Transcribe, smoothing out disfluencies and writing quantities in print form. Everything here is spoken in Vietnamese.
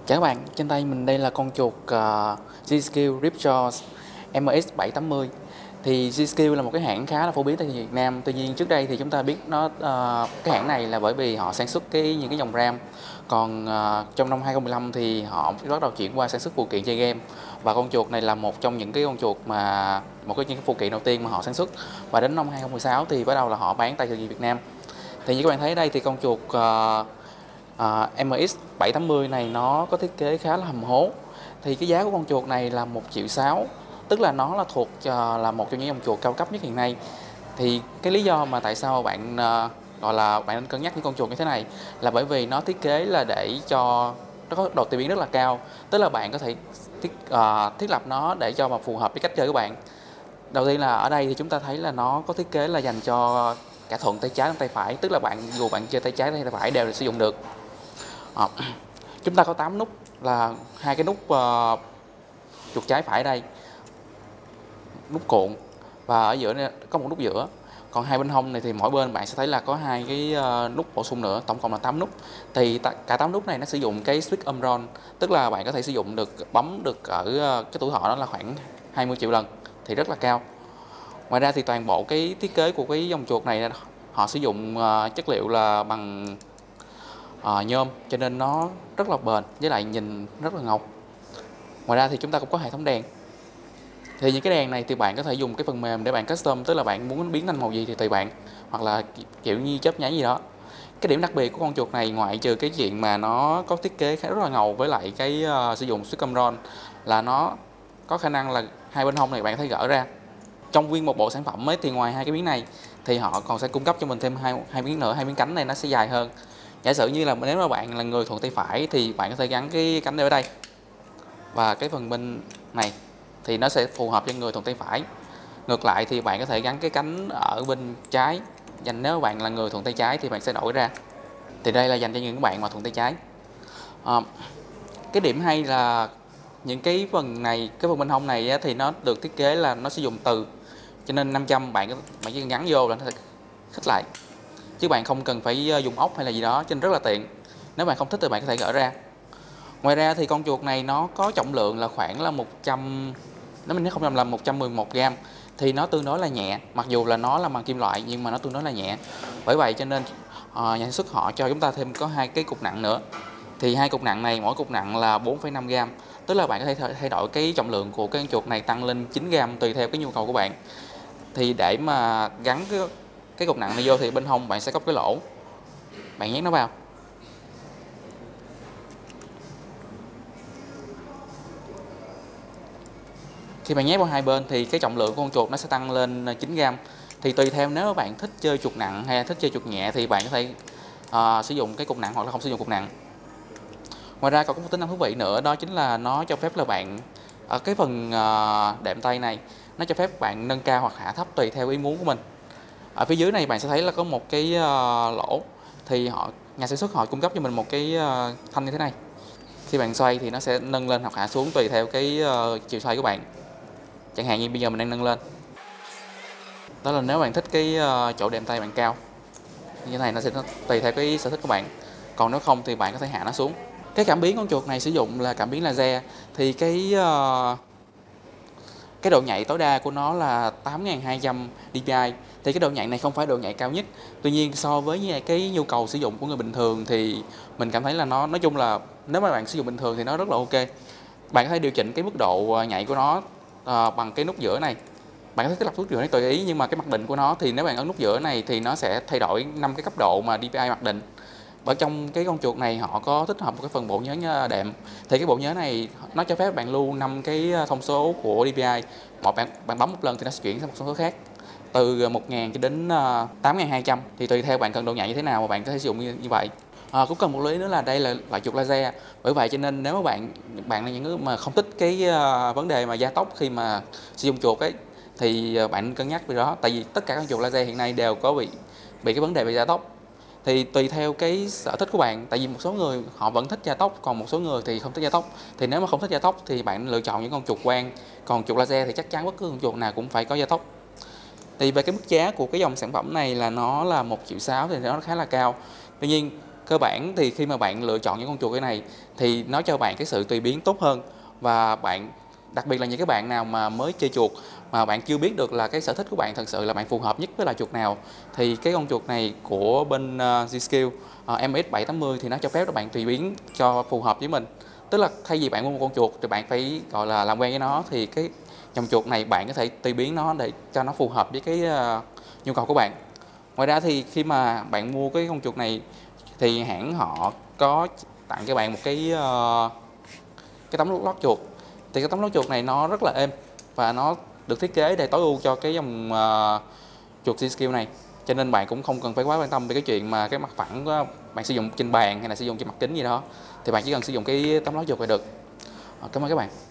Chào các bạn, trên tay mình đây là con chuột G-Skill Ripjaw MX780. Thì G-Skill là một cái hãng khá là phổ biến tại Việt Nam. Tuy nhiên trước đây thì chúng ta biết cái hãng này là bởi vì họ sản xuất những cái dòng RAM. Còn trong năm 2015 thì họ bắt đầu chuyển qua sản xuất phụ kiện chơi game. Và con chuột này là một trong những cái con chuột mà những cái phụ kiện đầu tiên mà họ sản xuất. Và đến năm 2016 thì bắt đầu là họ bán tại thị trường Việt Nam. Thì như các bạn thấy ở đây thì con chuột MX780 này nó có thiết kế khá là hầm hố. Thì cái giá của con chuột này là 1.600.000, tức là nó là thuộc là một trong những dòng chuột cao cấp nhất hiện nay. Thì cái lý do mà tại sao bạn gọi là bạn nên cân nhắc những con chuột như thế này là bởi vì nó thiết kế là để cho nó có độ tùy biến rất là cao, tức là bạn có thể thiết lập nó để cho mà phù hợp với cách chơi của bạn. Đầu tiên là ở đây thì chúng ta thấy là nó có thiết kế là dành cho cả thuận tay trái và tay phải, tức là dù bạn chơi tay trái hay tay phải đều được sử dụng được. Chúng ta có 8 nút, là hai cái nút chuột trái phải đây, nút cuộn, và ở giữa này có một nút giữa. Còn hai bên hông này thì mỗi bên bạn sẽ thấy là có hai cái nút bổ sung nữa, tổng cộng là 8 nút. Thì cả 8 nút này nó sử dụng cái switch Omron, tức là bạn có thể sử dụng được, bấm được ở cái tuổi thọ đó là khoảng 20 triệu lần, thì rất là cao. Ngoài ra thì toàn bộ cái thiết kế của cái dòng chuột này họ sử dụng chất liệu là bằng nhôm, cho nên nó rất là bền, với lại nhìn rất là ngầu. Ngoài ra thì chúng ta cũng có hệ thống đèn. Thì những cái đèn này thì bạn có thể dùng cái phần mềm để bạn custom, tức là bạn muốn biến thành màu gì thì tùy bạn, hoặc là kiểu như chớp nháy gì đó. Cái điểm đặc biệt của con chuột này, ngoại trừ cái chuyện mà nó có thiết kế rất là ngầu với lại cái sử dụng switch Omron, là nó có khả năng là hai bên hông này bạn có thể gỡ ra. Trong nguyên một bộ sản phẩm ấy, thì ngoài hai cái miếng này thì họ còn sẽ cung cấp cho mình thêm hai miếng nữa, hai miếng cánh này nó sẽ dài hơn. Giả sử như là nếu mà bạn là người thuận tay phải thì bạn có thể gắn cái cánh này ở đây, và cái phần bên này thì nó sẽ phù hợp cho người thuận tay phải. Ngược lại thì bạn có thể gắn cái cánh ở bên trái, dành nếu bạn là người thuận tay trái thì bạn sẽ đổi ra. Thì đây là dành cho những bạn mà thuận tay trái. Cái điểm hay là những cái phần này, cái phần bên hông này thì nó được thiết kế là nó sử dụng từ, cho nên 500 bạn chỉ cần gắn vô là nó sẽ khích lại, chứ bạn không cần phải dùng ốc hay là gì đó, cho nên rất là tiện. Nếu bạn không thích thì bạn có thể gỡ ra. Ngoài ra thì con chuột này nó có trọng lượng là khoảng là 100, nếu mình không nhầm là 111g, thì nó tương đối là nhẹ, mặc dù là nó là bằng kim loại nhưng mà nó tương đối là nhẹ. Bởi vậy cho nên nhà sản xuất họ cho chúng ta thêm có hai cái cục nặng nữa. Thì hai cục nặng này, mỗi cục nặng là 4,5g, tức là bạn có thể thay đổi cái trọng lượng của cái con chuột này tăng lên 9g tùy theo cái nhu cầu của bạn. Thì để mà gắn cái cục nặng này vô thì bên hông bạn sẽ có cái lỗ, bạn nhét nó vào. Khi bạn nhét vào hai bên thì cái trọng lượng của con chuột nó sẽ tăng lên 9g. Thì tùy theo, nếu bạn thích chơi chuột nặng hay thích chơi chuột nhẹ thì bạn có thể sử dụng cái cục nặng hoặc là không sử dụng cục nặng. Ngoài ra còn có một tính năng thú vị nữa, đó chính là nó cho phép là bạn ở cái phần đệm tay này, nó cho phép bạn nâng cao hoặc hạ thấp tùy theo ý muốn của mình. Ở phía dưới này bạn sẽ thấy là có một cái lỗ, thì nhà sản xuất họ cung cấp cho mình một cái thanh như thế này. Khi bạn xoay thì nó sẽ nâng lên hoặc hạ xuống tùy theo cái chiều xoay của bạn. Chẳng hạn như bây giờ mình đang nâng lên, đó là nếu bạn thích cái chỗ đệm tay bạn cao như thế này, nó sẽ tùy theo cái sở thích của bạn. Còn nếu không thì bạn có thể hạ nó xuống. Cái cảm biến con chuột này sử dụng là cảm biến laser, thì cái độ nhạy tối đa của nó là 8200 dpi. Thì cái độ nhạy này không phải độ nhạy cao nhất, tuy nhiên so với cái nhu cầu sử dụng của người bình thường thì mình cảm thấy là nó, nói chung là nếu mà bạn sử dụng bình thường thì nó rất là ok. Bạn có thể điều chỉnh cái mức độ nhạy của nó bằng cái nút giữa này. Bạn có thể thiết lập nút giữa này tùy ý, nhưng mà cái mặc định của nó thì nếu bạn ấn nút giữa này thì nó sẽ thay đổi 5 cái cấp độ mà DPI mặc định. Ở trong cái con chuột này họ có tích hợp một cái phần bộ nhớ đệm, thì cái bộ nhớ này nó cho phép bạn lưu 5 cái thông số của DPI. Bạn bấm một lần thì nó sẽ chuyển sang một thông số khác, từ 1000 cho đến 8200, thì tùy theo bạn cần độ nhạy như thế nào mà bạn có thể sử dụng như vậy. Cũng cần một lưu ý nữa là đây là loại chuột laser, bởi vậy cho nên nếu mà bạn là những người mà không thích cái vấn đề mà gia tốc khi mà sử dụng chuột ấy, thì bạn nên cân nhắc về đó, tại vì tất cả các chuột laser hiện nay đều có bị cái vấn đề về gia tốc. Thì tùy theo cái sở thích của bạn, tại vì một số người họ vẫn thích gia tốc, còn một số người thì không thích gia tốc. Thì nếu mà không thích gia tốc thì bạn lựa chọn những con chuột quang, còn chuột laser thì chắc chắn bất cứ con chuột nào cũng phải có gia tốc. Thì về cái mức giá của cái dòng sản phẩm này là nó là 1.600.000, thì nó khá là cao. Tuy nhiên cơ bản thì khi mà bạn lựa chọn những con chuột cái này thì nó cho bạn cái sự tùy biến tốt hơn, và bạn đặc biệt là những cái bạn nào mà mới chơi chuột mà bạn chưa biết được là cái sở thích của bạn thật sự là bạn phù hợp nhất với là chuột nào, thì cái con chuột này của bên G-Skill MX780 thì nó cho phép các bạn tùy biến cho phù hợp với mình. Tức là thay vì bạn mua một con chuột thì bạn phải gọi là làm quen với nó, thì cái dòng chuột này bạn có thể tùy biến nó để cho nó phù hợp với cái nhu cầu của bạn. Ngoài ra thì khi mà bạn mua cái con chuột này thì hãng họ có tặng cho bạn một cái tấm lót chuột. Thì cái tấm lót chuột này nó rất là êm và nó được thiết kế để tối ưu cho cái dòng chuột G-Skill này, cho nên bạn cũng không cần phải quá quan tâm về cái chuyện mà cái mặt phẳng của bạn sử dụng trên bàn hay là sử dụng trên mặt kính gì đó, thì bạn chỉ cần sử dụng cái tấm lót chuột là được. Cảm ơn các bạn.